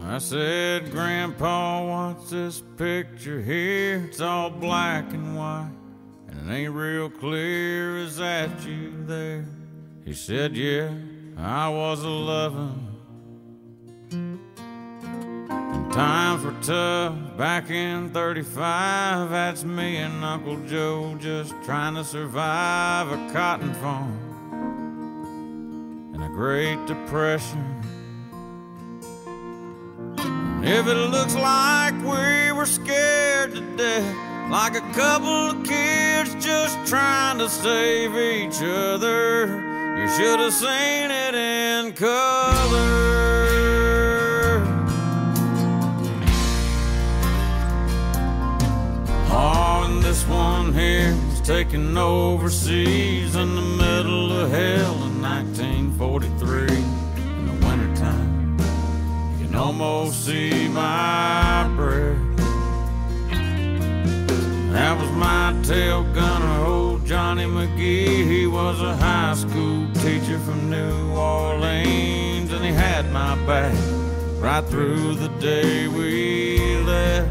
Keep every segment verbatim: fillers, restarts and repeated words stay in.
I said, Grandpa, what's this picture here? It's all black and white, and it ain't real clear. Is that you there? He said, yeah, I was a-lovin'. And times were tough back in thirty-five. That's me and Uncle Joe just trying to survive a cotton farm and a Great Depression. If it looks like we were scared to death, like a couple of kids just trying to save each other, you should have seen it in color. Oh, and this one here was taken overseas in the middle of hell in nineteen forty-three. In the wintertime, you can almost see my breath. That was my tail gunner, old Johnny McGee. He was a high school teacher from New Orleans, and he had my back right through the day we left.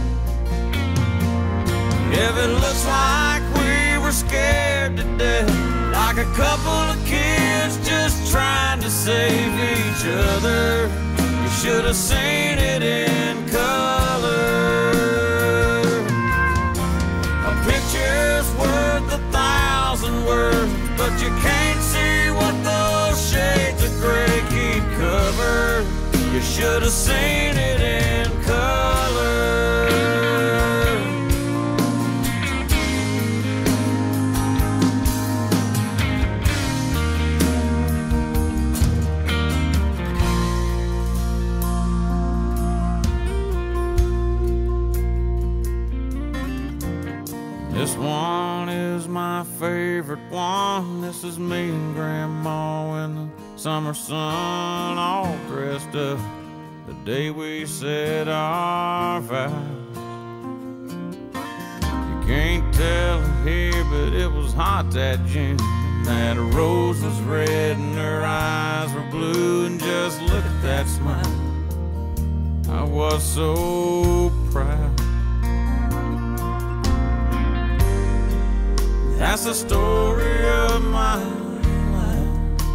If it looks like we were scared to death, like a couple of kids just trying to save each other, you should have seen it in color. A picture's worth a thousand words, but you can't see what those shades of gray keep covered. You should have seen it in color. This one is my favorite one. This is me and Grandma in the summer sun, all dressed up the day we said our vows. You can't tell it here, but it was hot that June. That rose was red and her eyes were blue, and just look at that smile. I was so proud. That's the story of my life,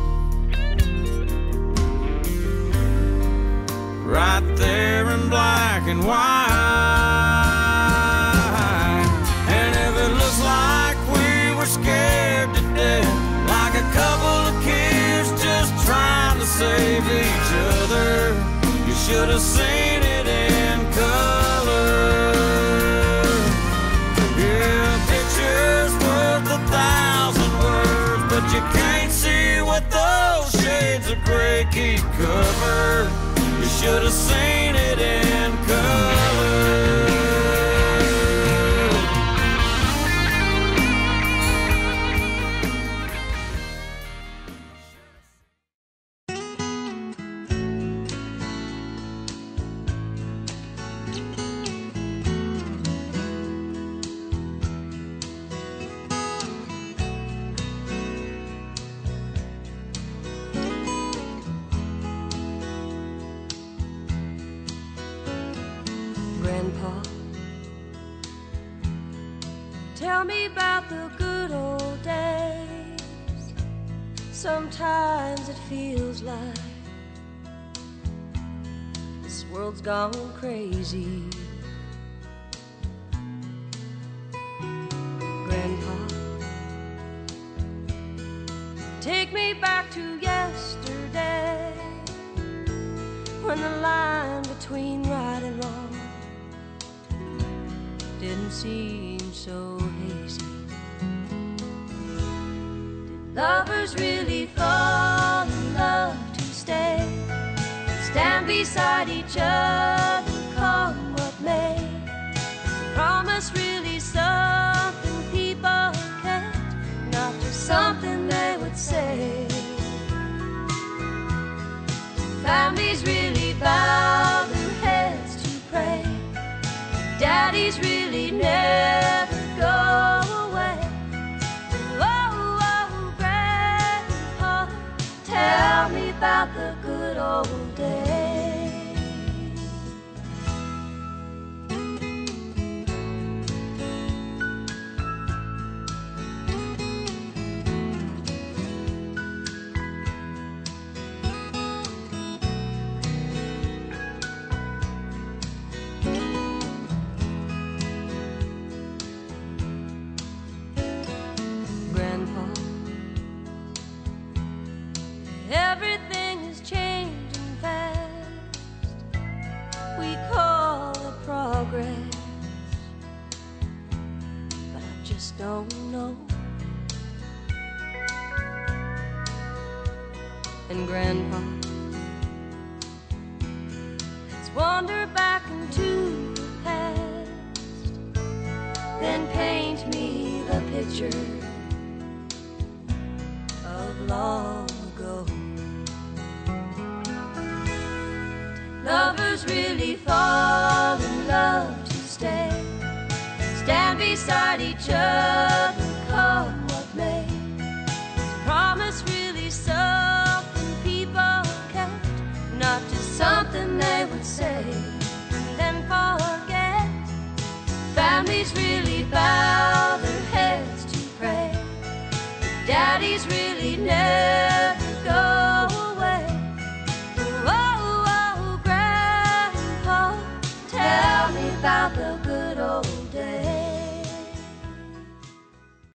right there in black and white. And if it looks like we were scared to death, like a couple of kids just trying to save each other, you should have seen it in color. A thousand words, but you can't see what those shades of gray keep covered. You should have seen it in color. Tell me about the good old days. Sometimes it feels like this world's gone crazy. Grandpa, take me back to yesterday, when the line between right and wrong didn't seem so hazy. Did lovers really fall in love to stay, stand beside each other, come what may? Is promise really something people can't, not just something they would say? Families really bow their heads to pray, daddies really never go away. Oh, oh, Grandpa, tell me about the good old days. just don't know. And Grandpa, let's wander back into the past, then paint me the picture of long ago. Lovers really fall in love to stay, stand beside each other